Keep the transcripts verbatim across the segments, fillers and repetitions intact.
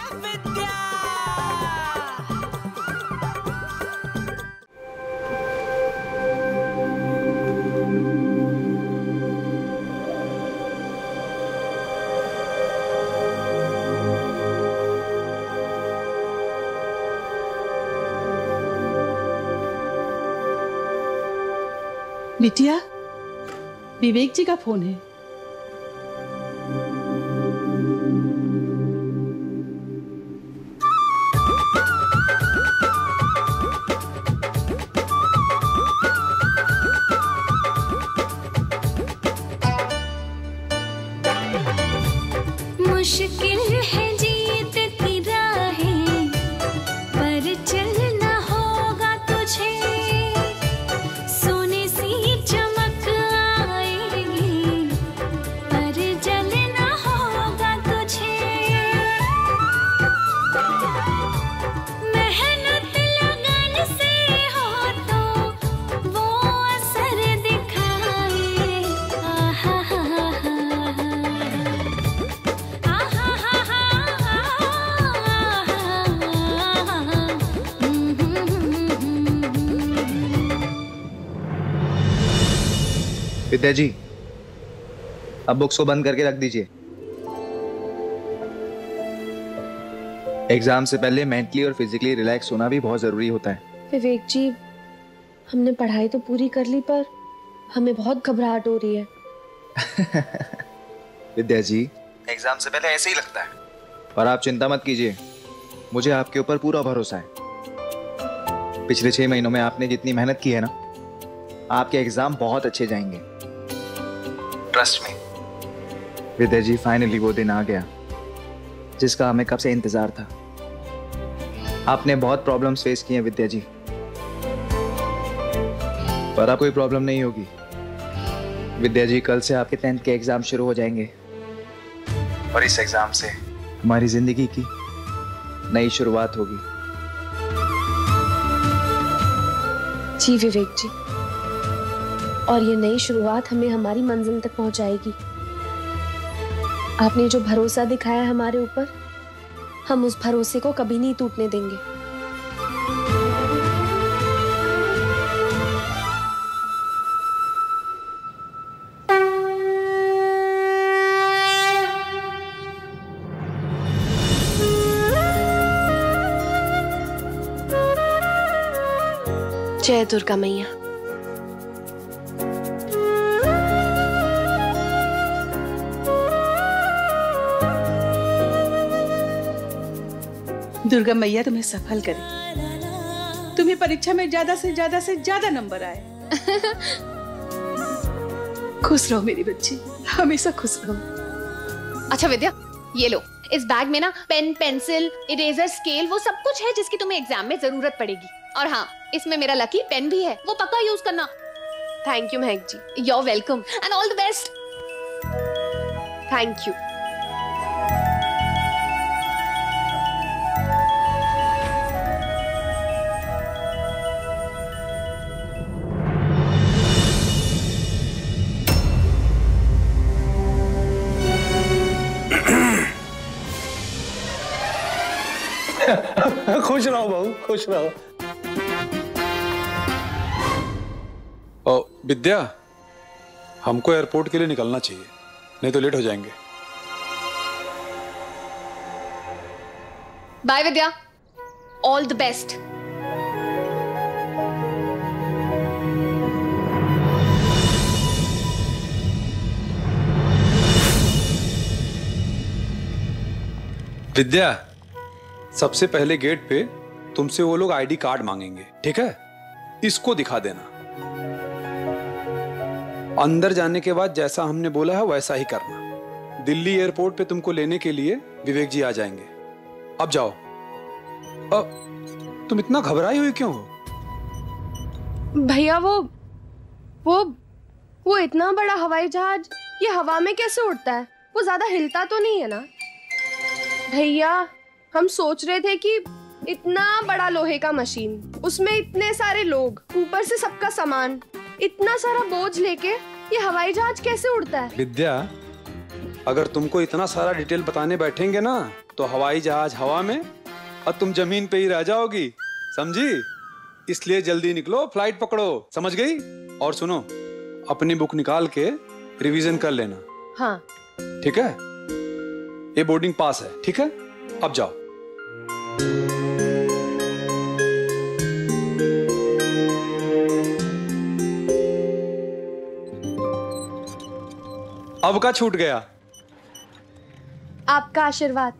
विद्या। बिटिया, विवेक जी का फोन है। मुश्किल है जीत की राहें, पर चलना होगा तुझे। सोने सी चमक आएगी, पर जलना होगा तुझे। मेहनत लगन से हो तो वो असर दिखाए। आहा हा हा हा। विद्या जी, अब बुक्स को बंद करके रख दीजिए। एग्जाम से पहले मेंटली और फिजिकली रिलैक्स होना भी बहुत जरूरी होता है। विवेक जी, हमने पढ़ाई तो पूरी कर ली, पर हमें बहुत घबराहट हो रही है। विद्या जी, एग्जाम से पहले ऐसे ही लगता है, पर आप चिंता मत कीजिए, मुझे आपके ऊपर पूरा भरोसा है। पिछले छह महीनों में आपने जितनी मेहनत की है ना, आपके एग्जाम बहुत अच्छे जाएंगे, ट्रस्ट मी। विद्या जी, फाइनली वो दिन आ गया जिसका हमें कब से इंतजार था। आपने बहुत प्रॉब्लम्स फेस किए हैं विद्या जी, पर अब कोई प्रॉब्लम नहीं होगी। विद्या जी, कल से आपके टेंथ के एग्जाम शुरू हो जाएंगे और इस एग्जाम से हमारी जिंदगी की नई शुरुआत होगी। जी विवेक जी, और ये नई शुरुआत हमें हमारी मंजिल तक पहुंचाएगी। आपने जो भरोसा दिखाया है हमारे ऊपर, हम उस भरोसे को कभी नहीं टूटने देंगे। जय दुर्गा मैया। दुर्गा मैया तुम्हें सफल करे, तुम्हें परीक्षा में ज्यादा से ज्यादा से ज्यादा नंबर आए। खुश रहो मेरी बच्ची, हमेशा खुश रहो। अच्छा विद्या, ये लो, इस बैग में ना पेन, पेंसिल, इरेजर, स्केल, वो सब कुछ है जिसकी तुम्हें एग्जाम में जरूरत पड़ेगी। और हाँ, इसमें मेरा लकी पेन भी है, वो पक्का यूज करना। Thank you Mahak ji. You're welcome and all the best. Thank you. खुश रहो बहू, खुश रहो। ओ, विद्या, हमको एयरपोर्ट के लिए निकलना चाहिए, नहीं तो लेट हो जाएंगे। Bye Vidya, all the best. Vidya, सबसे पहले गेट पे तुमसे वो लोग आईडी कार्ड मांगेंगे, ठीक है? इसको दिखा देना। अंदर जाने के बाद जैसा हमने बोला है वैसा ही करना। दिल्ली एयरपोर्ट पे तुमको लेने के लिए विवेक जी आ जाएंगे। अब जाओ। अब तुम इतना घबराई हुई क्यों हो? भैया, वो वो वो इतना बड़ा हवाई जहाज ये हवा में कैसे उड़ता है? वो ज्यादा हिलता तो नहीं है ना? भैया, हम सोच रहे थे कि इतना बड़ा लोहे का मशीन, उसमें इतने सारे लोग, ऊपर से सबका सामान, इतना सारा बोझ लेके ये हवाई जहाज कैसे उड़ता है? विद्या, अगर तुमको इतना सारा डिटेल बताने बैठेंगे ना तो हवाई जहाज हवा में और तुम जमीन पे ही रह जाओगी, समझी? इसलिए जल्दी निकलो, फ्लाइट पकड़ो, समझ गई? और सुनो, अपनी बुक निकाल के रिवीजन कर लेना। हाँ ठीक है? ये बोर्डिंग पास है, ठीक है? अब जाओ। अब का छूट गया? आपका आशीर्वाद।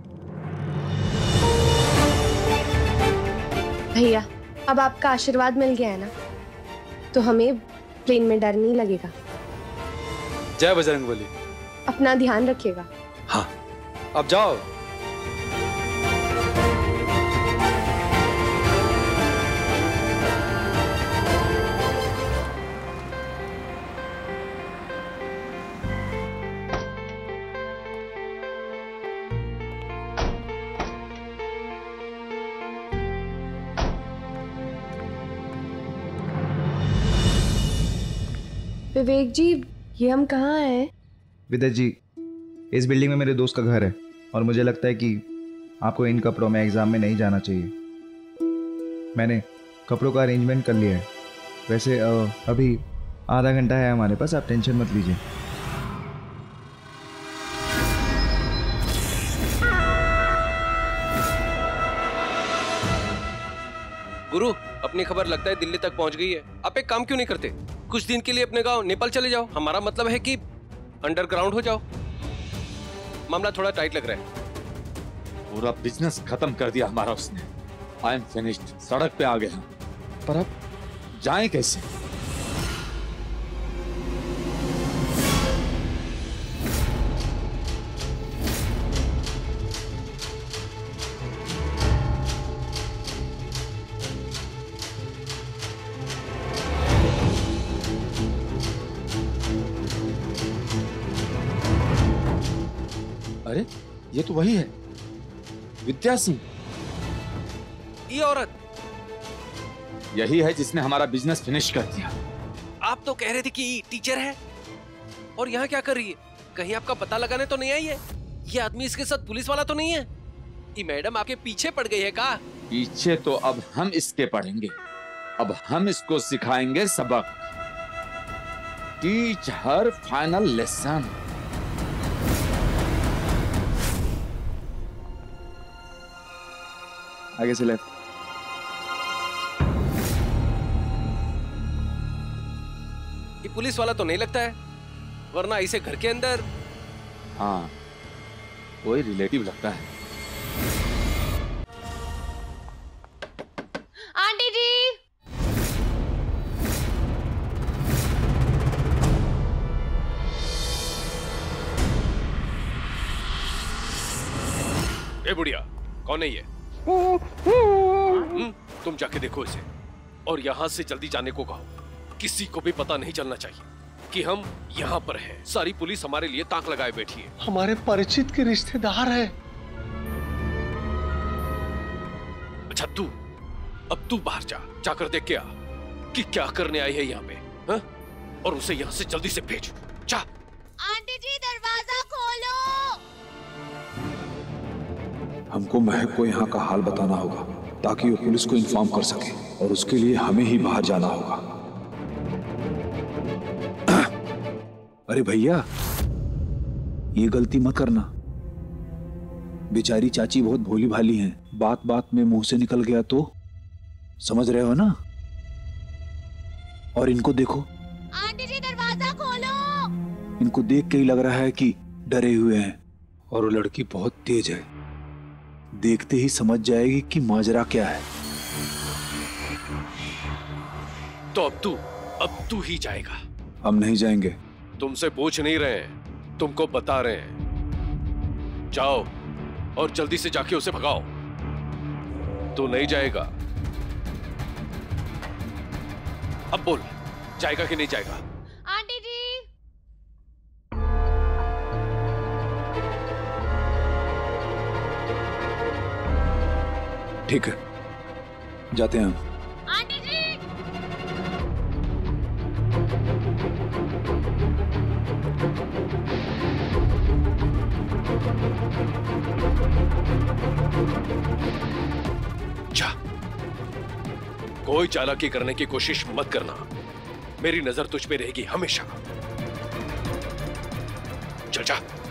भैया अब आपका आशीर्वाद मिल गया है ना, तो हमें प्लेन में डर नहीं लगेगा। जय बजरंगबली। अपना ध्यान रखिएगा। हाँ, अब जाओ। विवेक जी, ये हम कहाँ हैं? विद्या जी, इस बिल्डिंग में मेरे दोस्त का घर है और मुझे लगता है कि आपको इन कपड़ों में एग्ज़ाम में नहीं जाना चाहिए। मैंने कपड़ों का अरेंजमेंट कर लिया है। वैसे अभी आधा घंटा है हमारे पास, आप टेंशन मत लीजिए। गुरु, अपनी खबर लगता है दिल्ली तक पहुंच गई है। आप एक काम क्यों नहीं करते? कुछ दिन के लिए अपने गांव नेपाल चले जाओ। हमारा मतलब है कि अंडरग्राउंड हो जाओ। मामला थोड़ा टाइट लग रहा है। पूरा बिजनेस खत्म कर दिया हमारा उसने। I am finished. सड़क पे आ गया, पर अब जाएं कैसे? अरे ये तो वही है, विद्या सिंह। ये औरत यही है जिसने हमारा बिजनेस फिनिश कर दिया। आप तो कह रहे थे कि टीचर है, और यहाँ क्या कर रही है? कहीं आपका पता लगाने तो नहीं आई है? ये आदमी इसके साथ पुलिस वाला तो नहीं है? ये मैडम आपके पीछे पड़ गई है का? पीछे तो अब हम इसके पढ़ेंगे। अब हम इसको सिखाएंगे सबक। Teach her final lesson. आगे से लेफ्ट। ये पुलिस वाला तो नहीं लगता है, वरना इसे घर के अंदर। हाँ, कोई रिलेटिव लगता है। आंटी जी, ए बुढ़िया, कौन है ये? हम्म, तुम जाके देखो इसे और यहाँ से जल्दी जाने को कहो। किसी को भी पता नहीं चलना चाहिए कि हम यहाँ पर हैं। सारी पुलिस हमारे लिए ताक लगाए बैठी है। हमारे परिचित के रिश्तेदार है। अच्छा तू, अब तू बाहर जा, जाकर देख के आ कि क्या करने आई है यहाँ पे, हा? और उसे यहाँ से जल्दी से भेज। जा। आंटी जी दरवाजा खोलो। हमको महक को यहाँ का हाल बताना होगा ताकि वो पुलिस को इन्फॉर्म कर सके, और उसके लिए हमें ही बाहर जाना होगा। अरे भैया, ये गलती मत करना। बेचारी चाची बहुत भोली भाली हैं। बात बात में मुंह से निकल गया तो समझ रहे हो ना? और इनको देखो, आंटी जी दरवाजा खोलो। इनको देख के ही लग रहा है कि डरे हुए हैं, और वो लड़की बहुत तेज है। देखते ही समझ जाएगी कि माजरा क्या है। तो अब तू अब तू ही जाएगा। हम नहीं जाएंगे। तुमसे पूछ नहीं रहे हैं, तुमको बता रहे हैं। जाओ और जल्दी से जाके उसे भगाओ। तू नहीं जाएगा। अब बोल, जाएगा कि नहीं जाएगा? आंटी जी। ठीक है, जाते हैं हम। आंटी जी। जा, कोई चालाकी करने की कोशिश मत करना। मेरी नजर तुझ पे रहेगी हमेशा। चल जा।